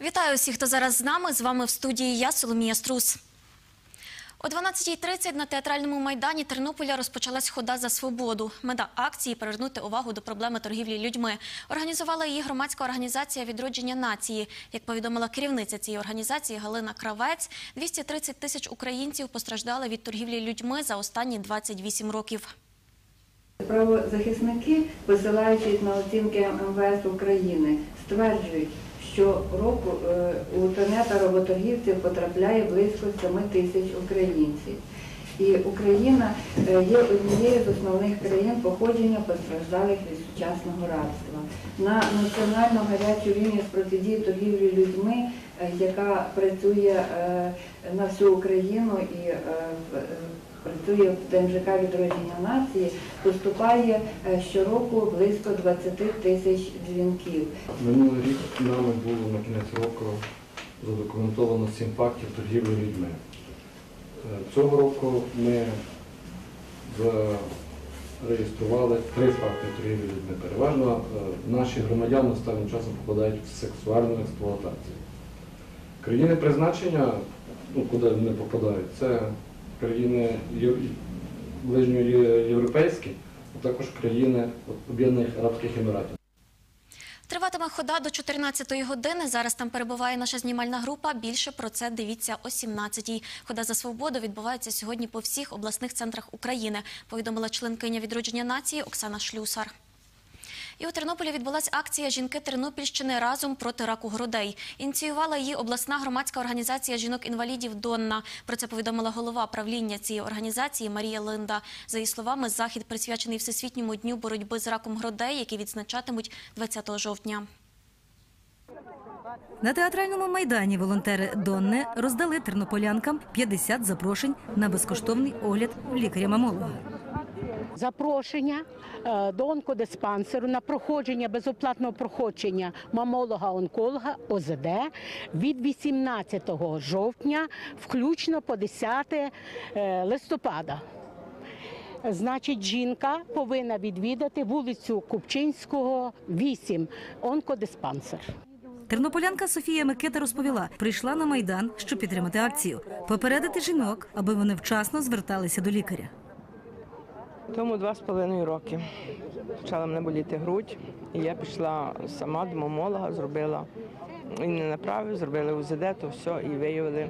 Вітаю усіх, хто зараз з нами. З вами в студії я, Соломія Струс. О 12:30 на Театральному майдані Тернополя розпочалась хода за свободу. Мета акції – привернути увагу до проблеми торгівлі людьми. Організувала її громадська організація «Відродження нації». Як повідомила керівниця цієї організації Галина Кравець, 230 тисяч українців постраждали від торгівлі людьми за останні 28 років. Правозахисники, посилаючись на оцінки МВС України, стверджують, що року у тенета работоргівців потрапляє близько 7 тисяч українців. І Україна є однією з основних країн походження постраждалих від сучасного рабства. На національну гарячу лінію з протидії торгівлі людьми, яка працює на всю Україну і працює в ТМЖК «Відродження нації», поступає щороку близько 20 тисяч дзвінків. Минулий рік нами було на кінець року задокументовано 7 фактів торгівлі людьми. Цього року ми зареєстрували 3 факти торгівлі людьми. Переважно наші громадяни останнім часом попадають в сексуальну експлуатацію. Країни призначення, куди вони попадають, це країни ближньоєвропейські, а також країни Об'єднаних Арабських Еміратів. Триватиме хода до 14-ї години. Зараз там перебуває наша знімальна група. Більше про це дивіться о 17-й. Хода за свободу відбувається сьогодні по всіх обласних центрах України, повідомила членкиня «Відродження нації» Оксана Шлюсар. І у Тернополі відбулася акція «Жінки Тернопільщини разом проти раку грудей». Ініціювала її обласна громадська організація жінок-інвалідів «Донна». Про це повідомила голова правління цієї організації Марія Линда. За її словами, захід присвячений Всесвітньому дню боротьби з раком грудей, який відзначатимуть 20 жовтня. На Театральному майдані волонтери «Донни» роздали тернополянкам 50 запрошень на безкоштовний огляд лікаря-мамолога. Запрошення до онкодиспансеру на проходження, безоплатного проходження мамолога-онколога ОЗД від 18 жовтня, включно по 10 листопада. Значить, жінка повинна відвідати вулицю Купчинського, 8, онкодиспансер. Тернополянка Софія Микита розповіла, прийшла на майдан, щоб підтримати акцію, попередити жінок, аби вони вчасно зверталися до лікаря. Тому 2,5 роки почала мене боліти грудь, і я пішла сама до мамолога, зробила, він не направив, зробили УЗД, то все, і виявили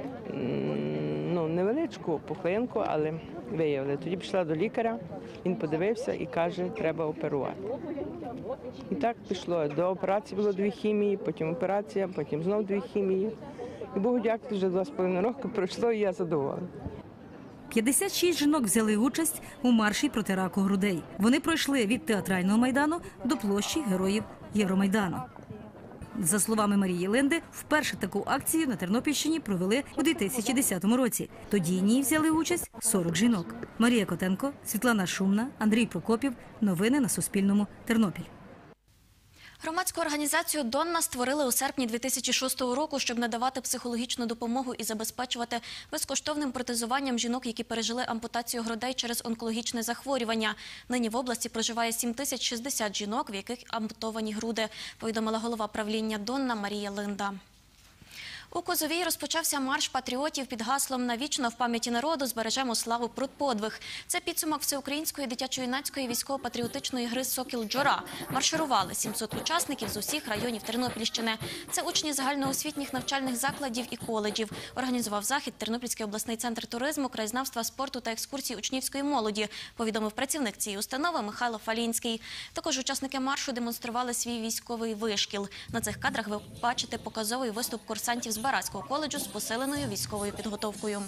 невеличку пухлинку, але виявили. Тоді пішла до лікаря, він подивився і каже, треба оперувати. І так пішло. До операції було 2 хімії, потім операція, потім знову 2 хімії. І Богу дякувати, вже 2,5 роки пройшло, і я задоволена. 56 жінок взяли участь у марші проти раку грудей. Вони пройшли від Театрального майдану до площі Героїв Євромайдану. За словами Марії Линди, вперше таку акцію на Тернопільщині провели у 2010 році. Тоді в ній взяли участь 40 жінок. Марія Котенко, Світлана Шумна, Андрій Прокопів. Новини на Суспільному. Тернопіль. Громадську організацію «Донна» створили у серпні 2006 року, щоб надавати психологічну допомогу і забезпечувати безкоштовним протезуванням жінок, які пережили ампутацію грудей через онкологічне захворювання. Нині в області проживає 7060 жінок, в яких ампутовані груди, повідомила голова правління «Донна» Марія Линда. У Козовій розпочався марш патріотів під гаслом «Навічно в пам'яті народу збережемо славу про подвиг». Це підсумок всеукраїнської дитячо-юнацької військово-патріотичної гри «Сокіл-Джора». Марширували 700 учасників з усіх районів Тернопільщини. Це учні загальноосвітніх навчальних закладів і коледжів. Організував захід Тернопільський обласний центр туризму, краєзнавства, спорту та екскурсій учнівської молоді, повідомив працівник цієї установи Михайло Фалінський. Також учасники маршу демонстрували свій військовий вишкіл. На цих кадрах ви бачите показовий виступ курсантів з Барацького коледжу з посиленою військовою підготовкою.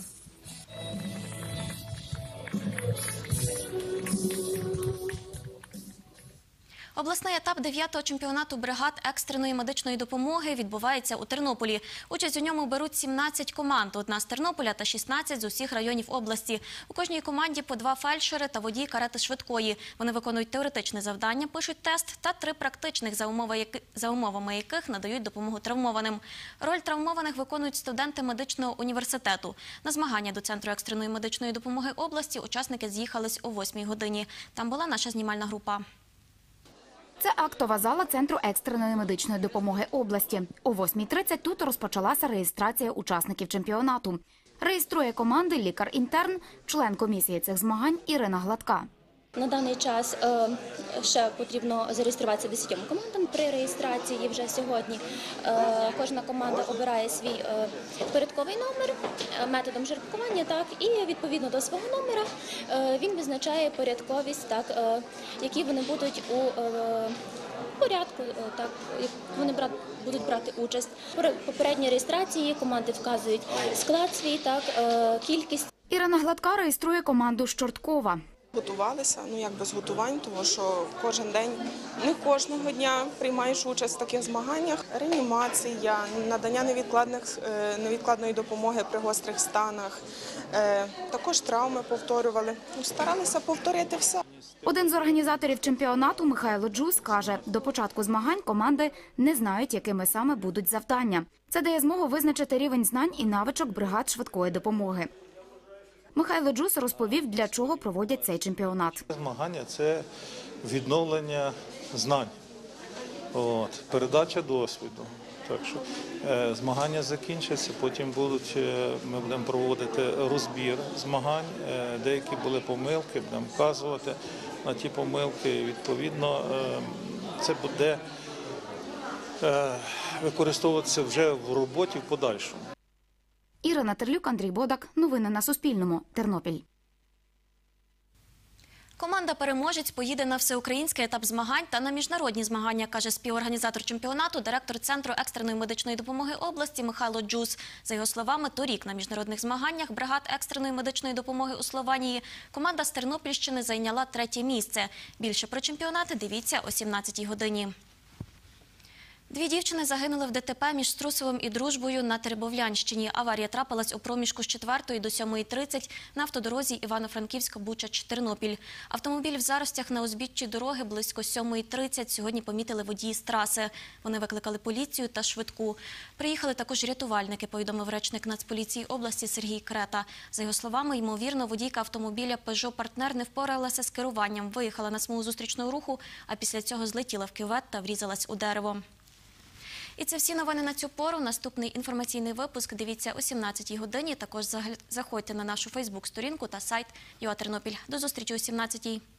Обласний етап 9-го чемпіонату бригад екстреної медичної допомоги відбувається у Тернополі. Участь у ньому беруть 17 команд, 1 з Тернополя та 16 з усіх районів області. У кожній команді по 2 фельдшери та водій карети швидкої. Вони виконують теоретичне завдання, пишуть тест та 3 практичних, за умовами яких надають допомогу травмованим. Роль травмованих виконують студенти медичного університету. На змагання до Центру екстреної медичної допомоги області учасники з'їхались о 8-й годині. Там була наша знімальна група. Це актова зала Центру екстреної медичної допомоги області. О 8:30 тут розпочалася реєстрація учасників чемпіонату. Реєструє команди лікар-інтерн, член комісії цих змагань Ірина Гладка. На даний час ще потрібно зареєструватися 10 командам при реєстрації вже сьогодні. Кожна команда обирає свій порядковий номер методом жеребкування, так, і відповідно до свого номера він визначає порядковість, так, які вони будуть у порядку, так, вони будуть брати участь. При попередній реєстрації команди вказують склад свій, так, кількість. Ірина Гладка реєструє команду з Чорткова. Готувалися, як без готувань, тому що кожен день, не кожного дня приймаєш участь в таких змаганнях. Реанімація, надання невідкладної допомоги при гострих станах, також травми повторювали. Старалися повторити все. Один з організаторів чемпіонату Михайло Джус каже, до початку змагань команди не знають, якими саме будуть завдання. Це дає змогу визначити рівень знань і навичок бригад швидкої допомоги. Михайло Джус розповів, для чого проводять цей чемпіонат. Змагання – це відновлення знань, передача досвіду. Так що змагання закінчаться, потім ми будемо проводити розбір змагань, деякі були помилки, будемо вказувати на ті помилки. Відповідно, це буде використовуватися вже в роботі в подальшому. Ірина Терлюк, Андрій Бодак. Новини на Суспільному. Тернопіль. Команда-переможець поїде на всеукраїнський етап змагань та на міжнародні змагання, каже співорганізатор чемпіонату, директор Центру екстреної медичної допомоги області Михайло Джус. За його словами, торік на міжнародних змаганнях бригад екстреної медичної допомоги у Словенії команда з Тернопільщини зайняла 3-є місце. Більше про чемпіонати дивіться о 17-й годині. 2 дівчини загинули в ДТП між Струсовим і Дружбою на Теребовлянщині. Аварія трапилась у проміжку з 4 до 7:30 на автодорозі Івано-Франківська-Бучач-Тернопіль. Автомобіль в заростях на узбіччі дороги близько 7:30 сьогодні помітили водії з траси. Вони викликали поліцію та швидку. Приїхали також рятувальники, повідомив речник Нацполіції області Сергій Крета. За його словами, ймовірно, водійка автомобіля Peugeot Partner не впоралася з керуванням, виїхала на смугу зустрічного руху, а після цього злетіла в кювет та врізалась у дерево. І це всі новини на цю пору. Наступний інформаційний випуск дивіться о 17-й годині. Також заходьте на нашу фейсбук-сторінку та сайт ЮА Тернопіль. До зустрічі о 17-й.